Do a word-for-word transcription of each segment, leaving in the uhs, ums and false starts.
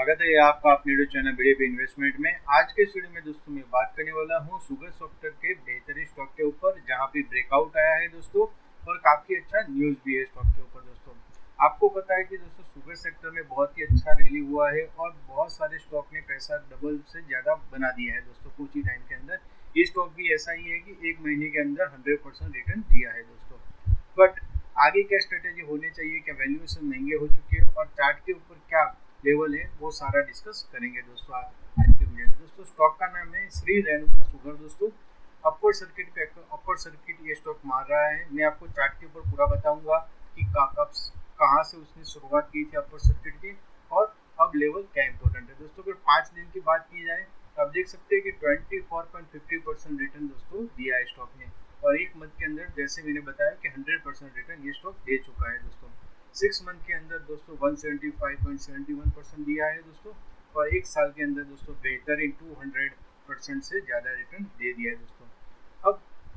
स्वागत है आपका अपने यूट्यूब चैनल बीडीपी इन्वेस्टमेंट में। आज के इस वीडियो में दोस्तों मैं बात करने वाला हूं शुगर सेक्टर के बेहतरीन स्टॉक के ऊपर, जहां पे ब्रेकआउट आया है दोस्तों और काफी अच्छा न्यूज भी है स्टॉक के ऊपर। दोस्तों आपको पता है कि दोस्तों शुगर सेक्टर में बहुत ही अच्छा रैली हुआ है और बहुत सारे स्टॉक ने पैसा डबल से ज्यादा बना दिया है दोस्तों कुछ ही टाइम के अंदर। ये स्टॉक भी ऐसा ही है कि एक महीने के अंदर हंड्रेड परसेंट रिटर्न दिया है दोस्तों। बट आगे क्या स्ट्रेटेजी होनी चाहिए, क्या वैल्यूएशन महंगे हो चुके हैं और चार्ट के ऊपर क्या लेवल है, वो सारा डिस्कस करेंगे दोस्तों आज के वीडियो में। दोस्तों स्टॉक का नाम है श्री रेणुका शुगर। दोस्तों अपर सर्किट पे अपर सर्किट ये स्टॉक मार रहा है। मैं आपको चार्ट के ऊपर पूरा बताऊंगा कि कब कहाँ से उसने शुरुआत की थी अपर सर्किट की और अब लेवल क्या इंपॉर्टेंट है। दोस्तों अगर पाँच दिन की बात की जाए तो आप देख सकते हैं कि twenty four point fifty percent return दोस्तों दिया है स्टॉक ने, और एक मंथ के अंदर जैसे मैंने बताया कि हंड्रेड परसेंट रिटर्न ये स्टॉक दे चुका है दोस्तों। सिक्स मंथ के अंदर दोस्तों one seventy five point seventy one percent दिया है दोस्तों, और एक साल के अंदर दोस्तों बेहतरीन टू हंड्रेड परसेंट से ज़्यादा रिटर्न दे दिया है दोस्तों। अब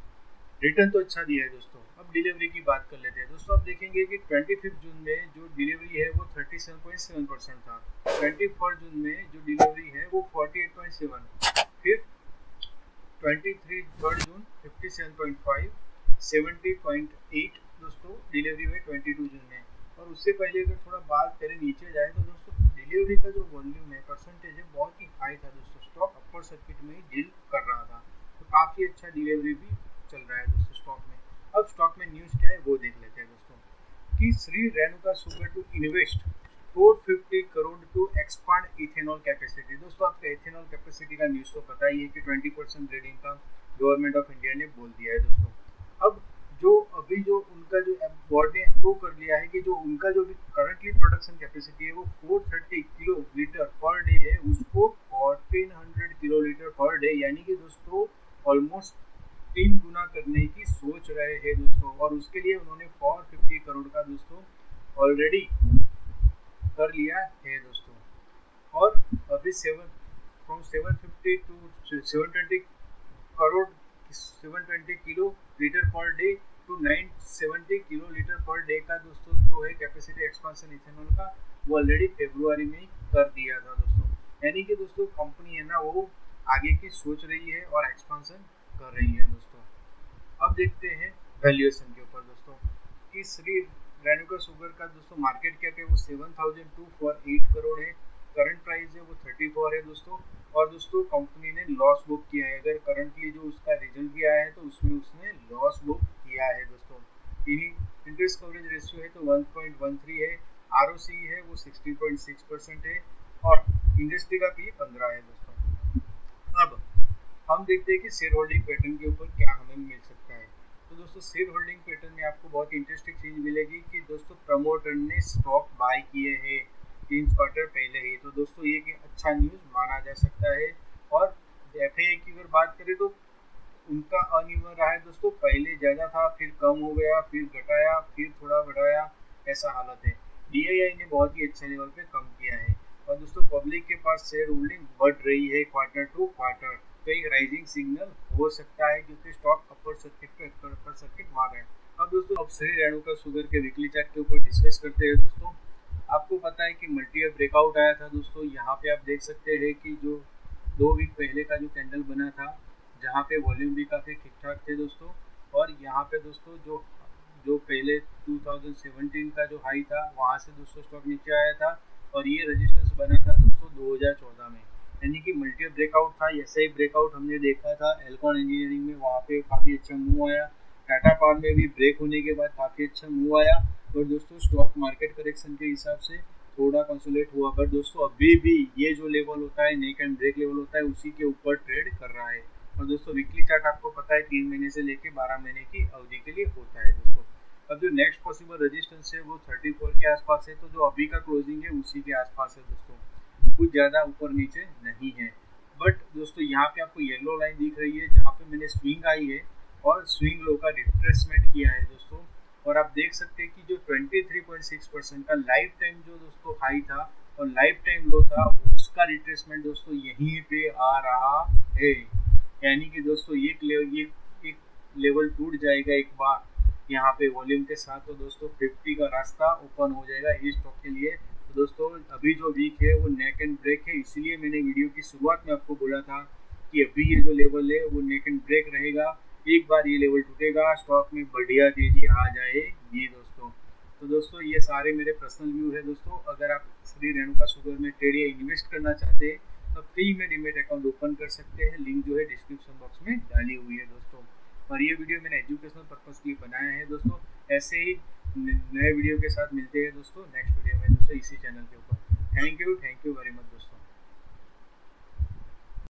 रिटर्न तो अच्छा दिया है दोस्तों। अब डिलीवरी की बात कर लेते हैं दोस्तों। आप देखेंगे कि ट्वेंटी फिफ्थ जून में जो डिलीवरी है वो thirty seven point seven percent था। ट्वेंटी फोर्थ जून में जो डिलीवरी है वो फोर्टी एट पॉइंट सेवन, फिर twenty three third June fifty seven point five, seventy point eight दोस्तों डिलीवरी हुई ट्वेंटी टू जून में। और उससे पहले अगर थोड़ा बात करें नीचे जाए तो दोस्तों डिलीवरी का जो वॉल्यूम है परसेंटेज है बहुत ही हाई था दोस्तों। स्टॉक अपर सर्किट में ही डील कर रहा था, तो काफ़ी अच्छा डिलीवरी भी चल रहा है दोस्तों स्टॉक में। अब स्टॉक में न्यूज़ क्या है वो देख लेते हैं दोस्तों कि Shri Renuka sugar to invest four fifty crore to expand ethanol capacity. दोस्तों आपका इथेनॉल कैपेसिटी का न्यूज़ तो पता ही है कि ट्वेंटी परसेंट रीडिंग का गवर्नमेंट ऑफ इंडिया ने बोल दिया है दोस्तों। अब जो अभी जो उनका जो बोर्ड ने अप्रूव कर लिया है कि जो उनका जो भी करंटली प्रोडक्शन कैपेसिटी है वो four thirty kilo litre per day है, उसको fourteen hundred kilo litre per day यानी कि दोस्तों ऑलमोस्ट तीन गुना करने की सोच रहे हैं दोस्तों। और उसके लिए उन्होंने फोर फिफ्टी करोड़ का दोस्तों ऑलरेडी कर लिया है दोस्तों। और अभी seven from seven fifty to seven twenty crore seven twenty kilo litre per day to nine seventy kilo litre per day का दोस्तों जो है कैपेसिटी एक्सपांशन इथेनॉल का वो ऑलरेडी फरवरी में ही कर दिया था दोस्तों। यानी कि दोस्तों कंपनी है ना वो आगे की सोच रही है और एक्सपांशन कर रही है दोस्तों। अब देखते हैं वैल्यूएशन के ऊपर दोस्तों कि श्री रेणुका शुगर का दोस्तों मार्केट कैप है वो seven thousand two four eight crore है, करंट प्राइस है वो थर्टी फोर है दोस्तों। और दोस्तों कंपनी ने लॉस बुक किया है, अगर करंटली जो उसका रिजल्ट भी आया है तो उसमें उसने लॉस बुक किया है दोस्तों। इंटरेस्ट कवरेज रेशियो है तो वन पॉइंट वन थ्री है, आरओसी है वो सिक्सटीन पॉइंट सिक्स परसेंट है और इंडस्ट्री का पी पंद्रह है दोस्तों। अब हम देखते हैं कि शेयर होल्डिंग पैटर्न के ऊपर क्या हमें मिल सकता है। तो दोस्तों शेयर होल्डिंग पैटर्न में आपको बहुत इंटरेस्टिंग चीज़ मिलेगी कि दोस्तों प्रमोटर ने स्टॉक बाय किए हैं तीन क्वार्टर पहले ही, तो दोस्तों ये एक अच्छा न्यूज़ माना जा सकता है। और एफ आई आई की अगर बात करें तो उनका अनिवन रहा है दोस्तों, पहले ज़्यादा था फिर कम हो गया फिर घटाया फिर थोड़ा बढ़ाया, ऐसा हालत है। डी आई आई ने बहुत ही अच्छे लेवल पे कम किया है और दोस्तों पब्लिक के पास शेयर होल्डिंग बढ़ रही है क्वार्टर टू क्वार्टर, तो एक राइजिंग सिग्नल हो सकता है क्योंकि स्टॉक अपर सर्किट पे अपर सर्किट मार रहे हैं। अब दोस्तों अब श्री रेणुका शुगर के वीकली चार्ट के ऊपर डिस्कस करते हैं दोस्तों। आपको पता है कि मल्टी ईयर ब्रेकआउट आया था दोस्तों। यहाँ पे आप देख सकते हैं कि जो दो वीक पहले का जो कैंडल बना था जहाँ पे वॉल्यूम भी काफ़ी ठीक ठाक थे दोस्तों, और यहाँ पे दोस्तों जो जो पहले टू थाउजेंड सेवेंटीन का जो हाई था वहाँ से दोस्तों स्टॉक नीचे आया था और ये रेजिस्टेंस बना था दोस्तों दो हज़ार चौदह में, यानी कि मल्टी ईयर ब्रेकआउट था। ऐसा ही ब्रेकआउट हमने देखा था एल्कॉन इंजीनियरिंग में, वहाँ पे काफ़ी अच्छा मूव आया। टाटा पावर में भी ब्रेक होने के बाद काफ़ी अच्छा मूव आया और दोस्तों स्टॉक मार्केट करेक्शन के हिसाब से थोड़ा कंसोलिडेट हुआ, पर दोस्तों अभी भी ये जो लेवल होता है नेक एंड ब्रेक लेवल होता है उसी के ऊपर ट्रेड कर रहा है। और दोस्तों वीकली चार्ट आपको पता है तीन महीने से लेके बारह महीने की अवधि के लिए होता है दोस्तों। अब जो नेक्स्ट पॉसिबल रेजिस्टेंस है वो थर्टी फोर के आसपास है, तो जो अभी का क्लोजिंग है उसी के आसपास है दोस्तों, कुछ ज़्यादा ऊपर नीचे नहीं है। बट दोस्तों यहाँ पे आपको येलो लाइन दिख रही है जहाँ पे मैंने स्विंग आई है और स्विंग लो का रिट्रेसमेंट किया है दोस्तों। और आप देख सकते हैं कि जो twenty three point six percent का लाइफ टाइम जो दोस्तों हाई था और लाइफ टाइम लो था उसका रिट्रेसमेंट दोस्तों यहीं पे आ रहा है, यानी कि दोस्तों एक लेवल ये एक लेवल टूट जाएगा एक बार यहाँ पे वॉल्यूम के साथ, तो दोस्तों फिफ्टी का रास्ता ओपन हो जाएगा इस स्टॉक के लिए। तो दोस्तों अभी जो वीक है वो नेक एंड ब्रेक है, इसीलिए मैंने वीडियो की शुरुआत में आपको बोला था कि अभी ये जो लेवल है वो नेक एंड ब्रेक रहेगा। एक बार ये लेवल टूटेगा स्टॉक में बढ़िया तेजी आ जाएगी दोस्तों। तो दोस्तों ये सारे मेरे पर्सनल व्यू है दोस्तों। अगर आप श्री रेणुका शुगर में ट्रेड या इन्वेस्ट करना चाहते हैं तो फ्री में डीमेट अकाउंट ओपन कर सकते हैं, लिंक जो है डिस्क्रिप्शन बॉक्स में डाली हुई है दोस्तों। और ये वीडियो मैंने एजुकेशनल पर्पज़ के लिए बनाया है दोस्तों। ऐसे ही नए वीडियो के साथ मिलते हैं दोस्तों नेक्स्ट वीडियो में दोस्तों इसी चैनल के ऊपर। Thank you thank you very much दोस्तों।